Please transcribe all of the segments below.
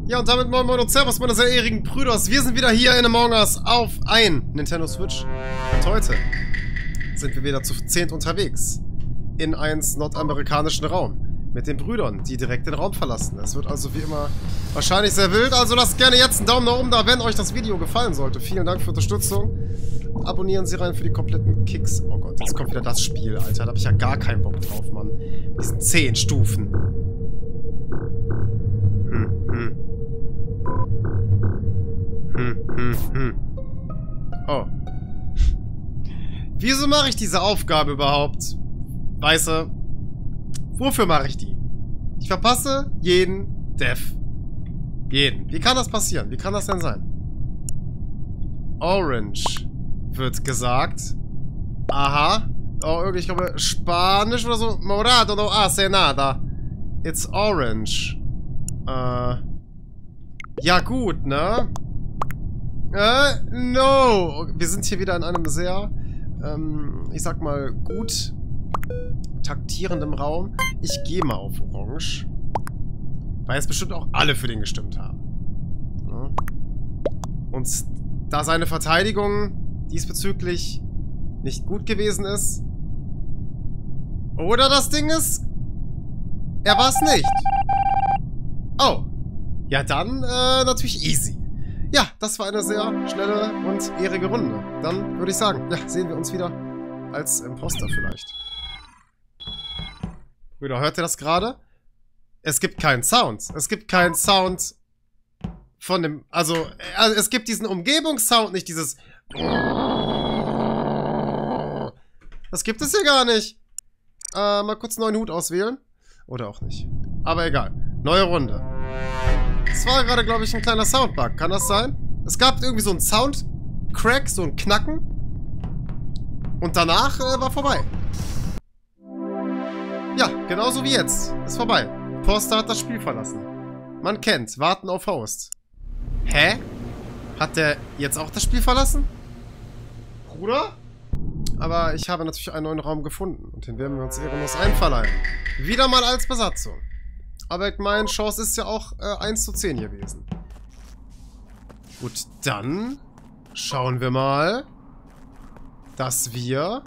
Ja, und damit moin moin und servus, meine sehr ehrigen Brüders. Wir sind wieder hier in Among Us auf ein Nintendo Switch. Und heute sind wir wieder zu 10 unterwegs. In eins nordamerikanischen Raum. Mit den Brüdern, die direkt den Raum verlassen. Es wird also wie immer wahrscheinlich sehr wild. Also lasst gerne jetzt einen Daumen nach oben da, wenn euch das Video gefallen sollte. Vielen Dank für Unterstützung. Abonnieren Sie rein für die kompletten Kicks. Oh Gott, jetzt kommt wieder das Spiel, Alter. Da habe ich ja gar keinen Bock drauf, Mann. Diesen 10 Stufen. Oh. Wieso mache ich diese Aufgabe überhaupt? Weißt du, wofür mache ich die? Ich verpasse jeden Death. Jeden. Wie kann das passieren? Wie kann das denn sein? Orange wird gesagt. Aha. Oh, irgendwie, ich glaube, Spanisch oder so. Morado no hace nada. It's orange. Ja gut, ne? No. Wir sind hier wieder in einem sehr, ich sag mal, gut taktierendem Raum. Ich gehe mal auf Orange. Weil jetzt bestimmt auch alle für den gestimmt haben. Ja. Und da seine Verteidigung diesbezüglich nicht gut gewesen ist. Oder das Ding ist, er war es nicht. Oh. Ja, dann natürlich easy. Ja, das war eine sehr schnelle und ehrige Runde. Dann würde ich sagen, ja, sehen wir uns wieder als Imposter vielleicht. Brüder, hört ihr das gerade? Es gibt keinen Sound. Es gibt keinen Sound von dem... Also es gibt diesen Umgebungssound, nicht dieses... Das gibt es hier gar nicht. Mal kurz einen neuen Hut auswählen. Oder auch nicht. Aber egal. Neue Runde. Das war gerade, glaube ich, ein kleiner Soundbug. Kann das sein? Es gab irgendwie so einen Soundcrack, so ein Knacken. Und danach war vorbei. Ja, genauso wie jetzt. Ist vorbei. Imposter hat das Spiel verlassen. Man kennt. Warten auf Host. Hä? Hat der jetzt auch das Spiel verlassen? Bruder? Aber ich habe natürlich einen neuen Raum gefunden. Und den werden wir uns ehrenlos einverleiben. Wieder mal als Besatzung. Aber ich meine, Chance ist ja auch 1:10 gewesen. Gut, dann schauen wir mal, dass wir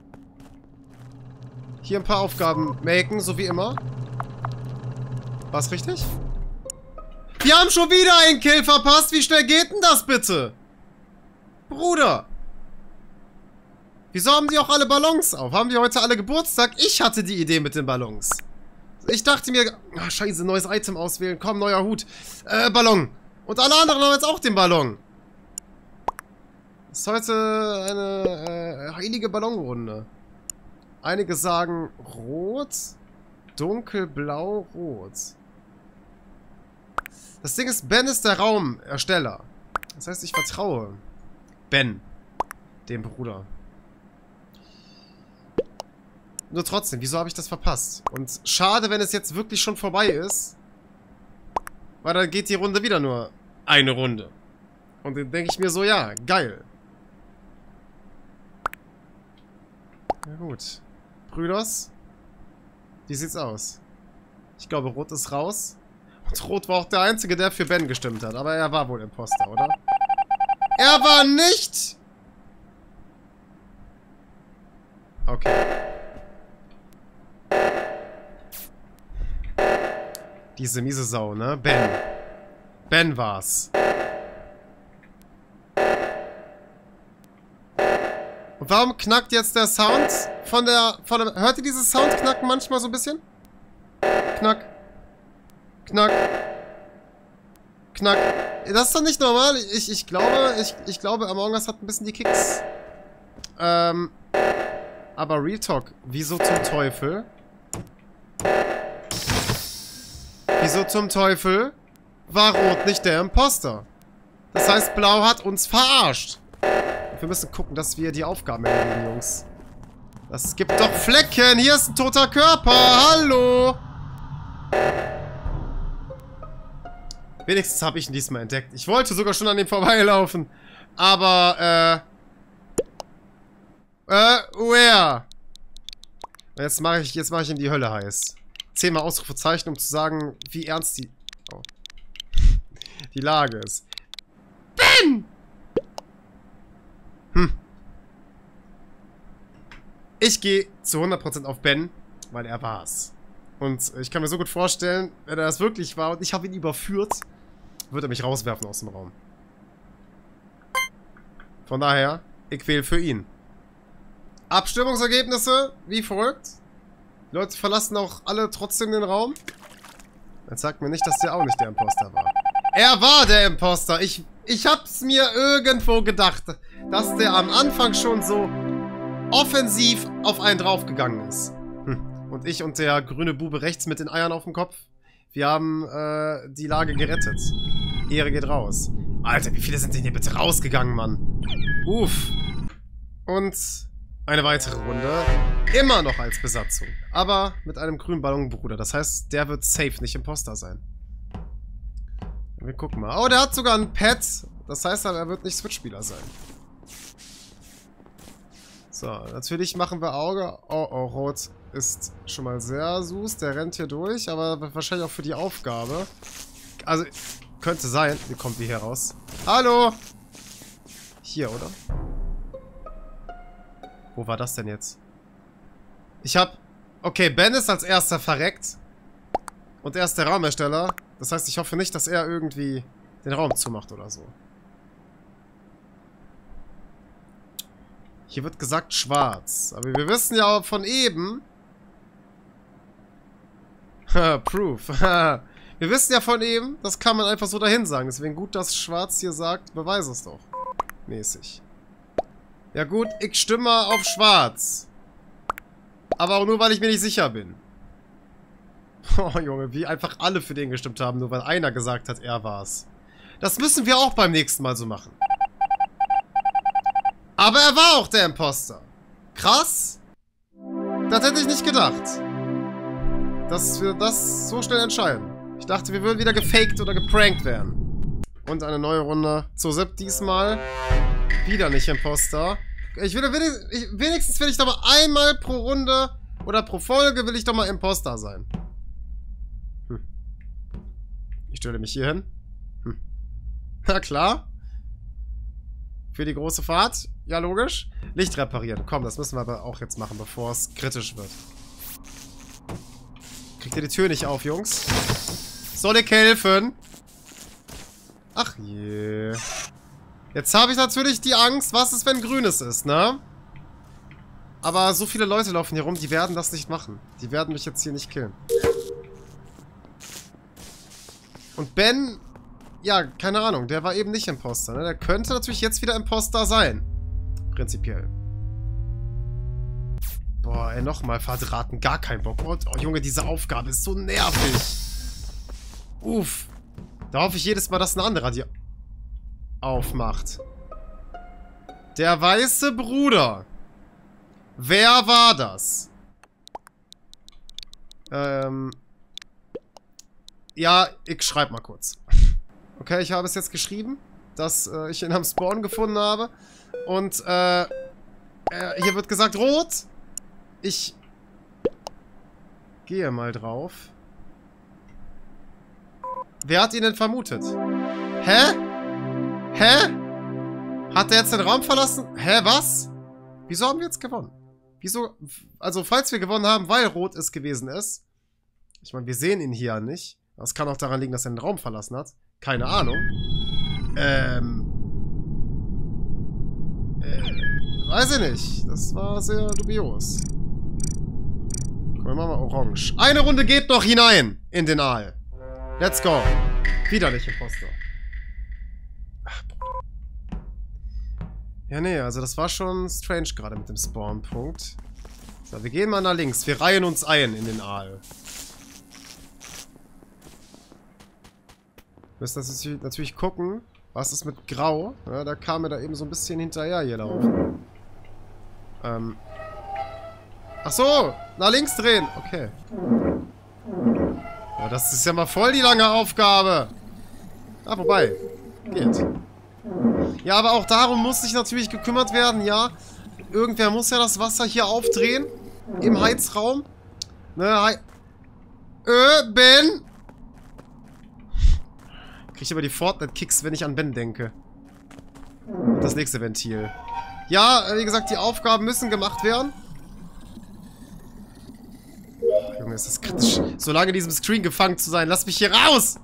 hier ein paar Aufgaben machen, so wie immer. War's richtig? Wir haben schon wieder einen Kill verpasst. Wie schnell geht denn das bitte? Bruder. Wieso haben die auch alle Ballons auf? Haben die heute alle Geburtstag? Ich hatte die Idee mit den Ballons. Ich dachte mir, ach, scheiße, neues Item auswählen. Komm, neuer Hut. Ballon. Und alle anderen haben jetzt auch den Ballon. Das ist heute eine heilige Ballonrunde. Einige sagen rot, dunkelblau, rot. Das Ding ist, Ben ist der Raumersteller. Das heißt, ich vertraue Ben, dem Bruder. Nur trotzdem, wieso habe ich das verpasst? Und schade, wenn es jetzt wirklich schon vorbei ist. Weil dann geht die Runde wieder nur eine Runde. Und dann denke ich mir so, ja, geil. Na gut. Brüders, wie sieht's aus? Ich glaube, Rot ist raus. Und Rot war auch der Einzige, der für Ben gestimmt hat. Aber er war wohl Imposter, oder? Er war nicht! Okay. Diese miese Sau, ne? Ben. Ben war's. Und warum knackt jetzt der Sound von der... Hört ihr dieses Soundknacken manchmal so ein bisschen? Knack. Knack. Knack. Das ist doch nicht normal. Ich glaube, Among Us hat ein bisschen die Kicks. Aber Real Talk, wieso zum Teufel? Wieso zum Teufel war Rot nicht der Imposter? Das heißt, Blau hat uns verarscht. Und wir müssen gucken, dass wir die Aufgaben erledigen, Jungs. Das gibt doch Flecken. Hier ist ein toter Körper. Hallo. Wenigstens habe ich ihn diesmal entdeckt. Ich wollte sogar schon an dem vorbeilaufen. Aber, where? Jetzt mache ich ihm die Hölle heiß. 10-mal Ausrufezeichen, um zu sagen, wie ernst die... Oh. die Lage ist. Ben! Ich gehe zu 100% auf Ben, weil er war's. Und ich kann mir so gut vorstellen, wenn er das wirklich war und ich habe ihn überführt, wird er mich rauswerfen aus dem Raum. Von daher, ich wähle für ihn. Abstimmungsergebnisse wie folgt. Die Leute verlassen auch alle trotzdem den Raum. Jetzt sagt mir nicht, dass der auch nicht der Imposter war. Er war der Imposter. Ich hab's mir irgendwo gedacht, dass der am Anfang schon so offensiv auf einen draufgegangen ist. Und ich und der grüne Bube rechts mit den Eiern auf dem Kopf, wir haben die Lage gerettet. Ehre geht raus. Alter, wie viele sind denn hier bitte rausgegangen, Mann? Uff. Und eine weitere Runde. Immer noch als Besatzung. Aber mit einem grünen Ballonbruder. Das heißt, der wird safe nicht Imposter sein. Wir gucken mal. Oh, der hat sogar ein Pad. Das heißt aber, er wird nicht Switch-Spieler sein. So, natürlich machen wir Auge. Oh, oh, Rot ist schon mal sehr süß. Der rennt hier durch, aber wahrscheinlich auch für die Aufgabe. Also, könnte sein. Wie kommt die hier raus? Hallo! Hier, oder? Wo war das denn jetzt? Ich hab... Okay, Ben ist als erster verreckt. Und er ist der Raumersteller. Das heißt, ich hoffe nicht, dass er irgendwie den Raum zumacht oder so. Hier wird gesagt schwarz. Aber wir wissen ja von eben... Proof. Wir wissen ja von eben, das kann man einfach so dahin sagen. Deswegen gut, dass schwarz hier sagt, beweise es doch. Mäßig. Ja gut, ich stimme auf schwarz. Aber auch nur, weil ich mir nicht sicher bin. Oh Junge, wie einfach alle für den gestimmt haben, nur weil einer gesagt hat, er war's. Das müssen wir auch beim nächsten Mal so machen. Aber er war auch der Imposter. Krass. Das hätte ich nicht gedacht. Dass wir das so schnell entscheiden. Ich dachte, wir würden wieder gefaked oder geprankt werden. Und eine neue Runde. Zu 7 diesmal. Wieder nicht Imposter. Wenigstens will ich doch mal einmal pro Runde oder pro Folge will ich doch mal Imposter sein. Ich stelle mich hier hin. Na klar. Für die große Fahrt. Ja, logisch. Licht reparieren. Komm, das müssen wir aber auch jetzt machen, bevor es kritisch wird. Kriegt ihr die Tür nicht auf, Jungs? Soll ich helfen? Ach je. Jetzt habe ich natürlich die Angst, was ist, wenn grünes ist, ne? Aber so viele Leute laufen hier rum, die werden das nicht machen. Die werden mich jetzt hier nicht killen. Und Ben, ja, keine Ahnung, der war eben nicht Imposter, ne? Der könnte natürlich jetzt wieder Imposter sein. Prinzipiell. Boah, ey, nochmal verdrahten, gar kein Bock. Oh, Junge, diese Aufgabe ist so nervig. Uff. Da hoffe ich jedes Mal, dass ein anderer die aufmacht. Der weiße Bruder. Wer war das? Ja, ich schreibe mal kurz. Okay, ich habe es jetzt geschrieben, dass ich ihn am Spawn gefunden habe. Und hier wird gesagt rot. Ich gehe mal drauf. Wer hat ihn denn vermutet? Hä? Hä? Hat der jetzt den Raum verlassen? Hä, was? Wieso haben wir jetzt gewonnen? Wieso? Also, falls wir gewonnen haben, weil rot es gewesen ist. Ich meine, wir sehen ihn hier nicht. Das kann auch daran liegen, dass er den Raum verlassen hat. Keine Ahnung. Weiß ich nicht. Das war sehr dubios. Komm, wir machen mal orange. Eine Runde geht noch hinein in den Aal. Let's go. Wieder nicht Imposter. Ach, ja, nee, also das war schon strange gerade mit dem Spawn-Punkt. So, wir gehen mal nach links. Wir reihen uns ein in den Aal. Wir müssen natürlich gucken, was ist mit Grau. Ja, da kam mir da eben so ein bisschen hinterher hier laufen. Ach so, nach links drehen. Okay. Ja, das ist ja mal voll die lange Aufgabe. Ah, wobei. Geht. Ja, aber auch darum muss sich natürlich gekümmert werden, ja. Irgendwer muss ja das Wasser hier aufdrehen. Im Heizraum. Ne, Ben. Krieg ich immer die Fortnite-Kicks, wenn ich an Ben denke. Und das nächste Ventil. Ja, wie gesagt, die Aufgaben müssen gemacht werden. Oh, Junge, ist das kritisch. So lange in diesem Screen gefangen zu sein. Lass mich hier raus!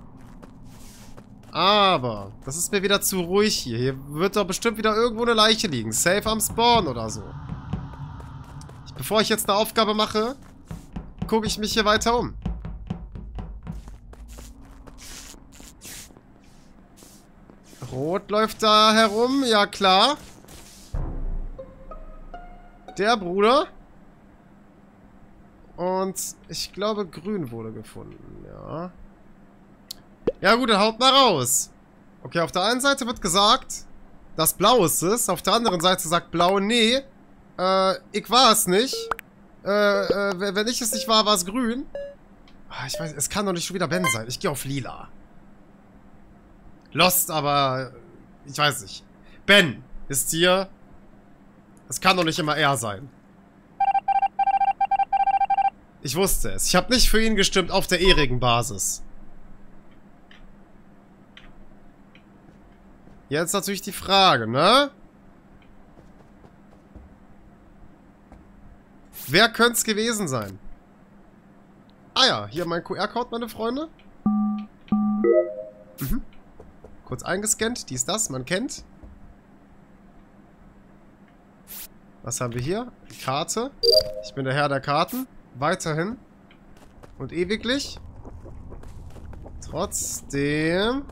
Aber, das ist mir wieder zu ruhig hier. Hier wird doch bestimmt wieder irgendwo eine Leiche liegen. Safe am Spawn oder so. Bevor ich jetzt eine Aufgabe mache, gucke ich mich hier weiter um. Rot läuft da herum, ja klar. Der Bruder. Und ich glaube, grün wurde gefunden, ja. Ja gut, dann haut mal raus. Okay, auf der einen Seite wird gesagt, dass blau ist es. Auf der anderen Seite sagt blau, nee, ich war es nicht. Wenn ich es nicht war, war es grün. Ich weiß, es kann doch nicht schon wieder Ben sein. Ich gehe auf lila. Lost, aber ich weiß nicht. Ben ist hier. Es kann doch nicht immer er sein. Ich wusste es. Ich habe nicht für ihn gestimmt auf der ehrigen Basis. Jetzt natürlich die Frage, ne? Wer könnte es gewesen sein? Ah ja, hier mein QR-Code, meine Freunde. Mhm. Kurz eingescannt. Dies, das, man kennt. Was haben wir hier? Die Karte. Ich bin der Herr der Karten. Weiterhin. Und ewiglich. Trotzdem.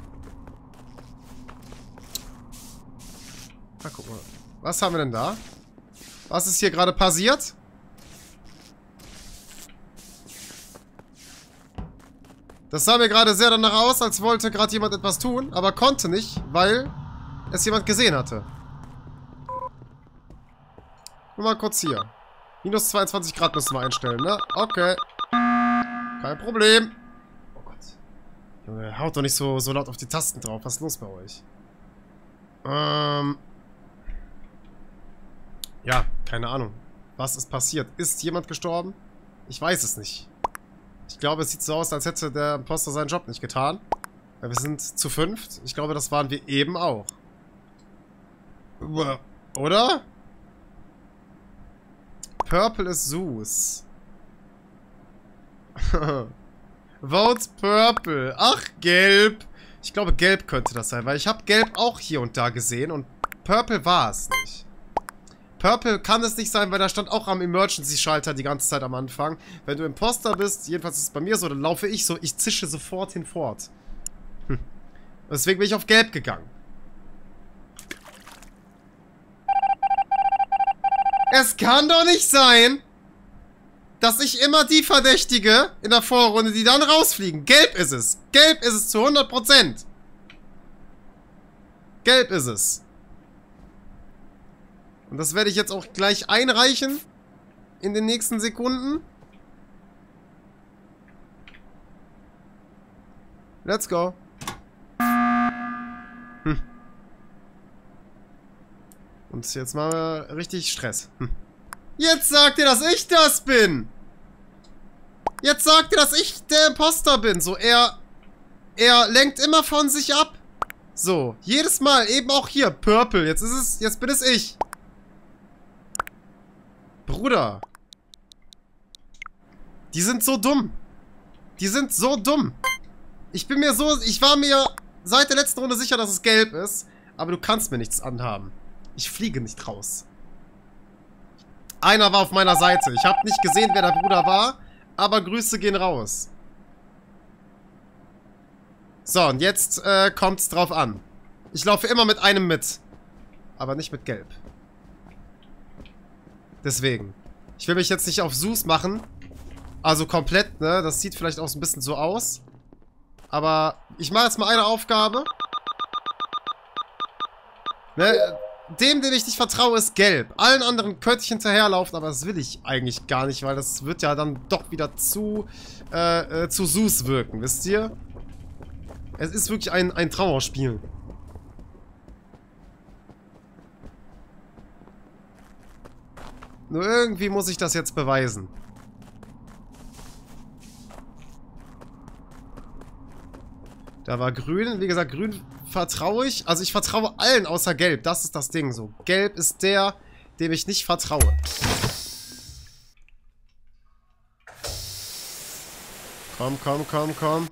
Ah, guck mal. Was haben wir denn da? Was ist hier gerade passiert? Das sah mir gerade sehr danach aus, als wollte gerade jemand etwas tun, aber konnte nicht, weil es jemand gesehen hatte. Nur mal kurz hier. Minus 22 Grad müssen wir einstellen, ne? Okay. Kein Problem. Oh Gott. Junge, haut doch nicht so laut auf die Tasten drauf. Was ist los bei euch? Ja, keine Ahnung. Was ist passiert? Ist jemand gestorben? Ich weiß es nicht. Ich glaube, es sieht so aus, als hätte der Imposter seinen Job nicht getan. Weil wir sind zu fünft. Ich glaube, das waren wir eben auch. Oder? Purple ist Zeus. Vote Purple. Ach, Gelb. Ich glaube, Gelb könnte das sein, weil ich habe Gelb auch hier und da gesehen und Purple war es nicht. Purple kann es nicht sein, weil da stand auch am Emergency-Schalter die ganze Zeit am Anfang. Wenn du Imposter bist, jedenfalls ist es bei mir so, dann laufe ich so, ich zische sofort hinfort. Deswegen bin ich auf Gelb gegangen. Es kann doch nicht sein, dass ich immer die verdächtige in der Vorrunde, die dann rausfliegen. Gelb ist es. Gelb ist es zu 100%. Gelb ist es. Und das werde ich jetzt auch gleich einreichen. In den nächsten Sekunden. Let's go. Und jetzt machen wir richtig Stress. Jetzt sagt ihr, dass ich das bin. Jetzt sagt ihr, dass ich der Imposter bin. So, er lenkt immer von sich ab. So, jedes Mal, eben auch hier, Purple. Jetzt bin es ich. Bruder. Die sind so dumm. Die sind so dumm. Ich war mir seit der letzten Runde sicher, dass es gelb ist. Aber du kannst mir nichts anhaben. Ich fliege nicht raus. Einer war auf meiner Seite. Ich habe nicht gesehen, wer der Bruder war. Aber Grüße gehen raus. So, und jetzt kommt's drauf an. Ich laufe immer mit einem mit. Aber nicht mit Gelb. Deswegen. Ich will mich jetzt nicht auf Zeus machen. Also komplett, ne? Das sieht vielleicht auch so ein bisschen so aus. Aber ich mache jetzt mal eine Aufgabe. Ne? Dem ich nicht vertraue, ist Gelb. Allen anderen könnte ich hinterherlaufen, aber das will ich eigentlich gar nicht, weil das wird ja dann doch wieder zu Zeus wirken, wisst ihr? Es ist wirklich ein Trauerspiel. Nur irgendwie muss ich das jetzt beweisen. Da war grün. Wie gesagt, grün vertraue ich. Also ich vertraue allen außer gelb. Das ist das Ding so. Gelb ist der, dem ich nicht vertraue. Komm, komm, komm, komm.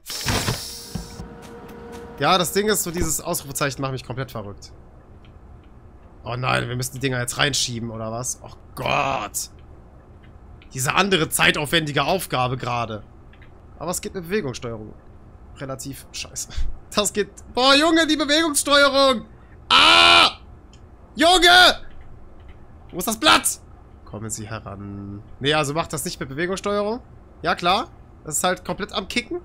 Ja, das Ding ist, so dieses Ausrufezeichen macht mich komplett verrückt. Oh nein, wir müssen die Dinger jetzt reinschieben, oder was? Oh Gott. Diese andere zeitaufwendige Aufgabe gerade. Aber es geht mit Bewegungssteuerung. Relativ scheiße. Das geht... Boah, Junge, die Bewegungssteuerung! Ah! Junge! Wo ist das Blatt? Kommen Sie heran. Nee, also macht das nicht mit Bewegungssteuerung. Ja, klar. Das ist halt komplett am Kicken.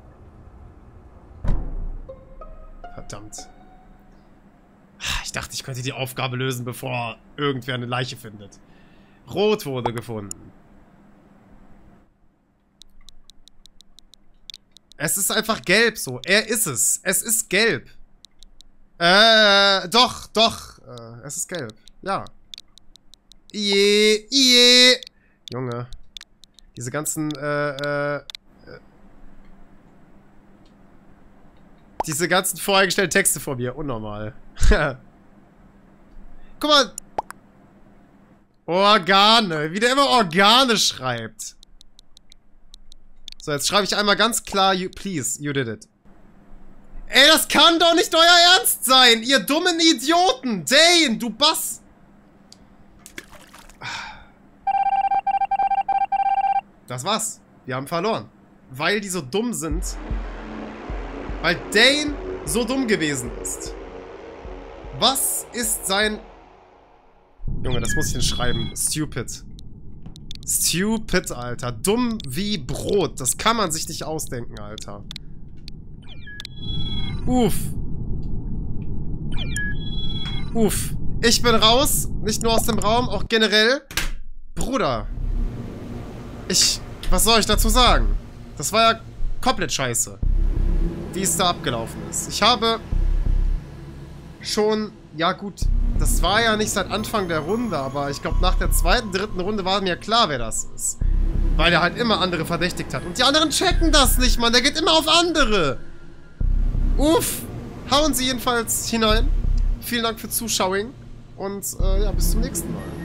Verdammt. Ich dachte, ich könnte die Aufgabe lösen, bevor irgendwer eine Leiche findet. Rot wurde gefunden. Es ist einfach gelb so. Er ist es. Es ist gelb. Doch. Es ist gelb. Ja. Junge. Diese ganzen, diese ganzen voreingestellten Texte vor mir. Unnormal. Guck mal. Organe. Wie der immer Organe schreibt. So, jetzt schreibe ich einmal ganz klar, please, you did it. Ey, das kann doch nicht euer Ernst sein, ihr dummen Idioten. Dane, du Bass. Das war's. Wir haben verloren. Weil die so dumm sind. Weil Dane so dumm gewesen ist. Was ist sein... Junge, das muss ich denn schreiben. Stupid. Stupid, Alter. Dumm wie Brot. Das kann man sich nicht ausdenken, Alter. Uff. Uff. Ich bin raus. Nicht nur aus dem Raum, auch generell. Bruder. Was soll ich dazu sagen? Das war ja komplett scheiße. Wie es da abgelaufen ist. Ich habe schon... Ja gut, das war ja nicht seit Anfang der Runde, aber ich glaube nach der zweiten, dritten Runde war mir klar, wer das ist. Weil er halt immer andere verdächtigt hat. Und die anderen checken das nicht, Mann. Der geht immer auf andere. Uff. Hauen Sie jedenfalls hinein. Vielen Dank für Zuschauing. Und ja, bis zum nächsten Mal.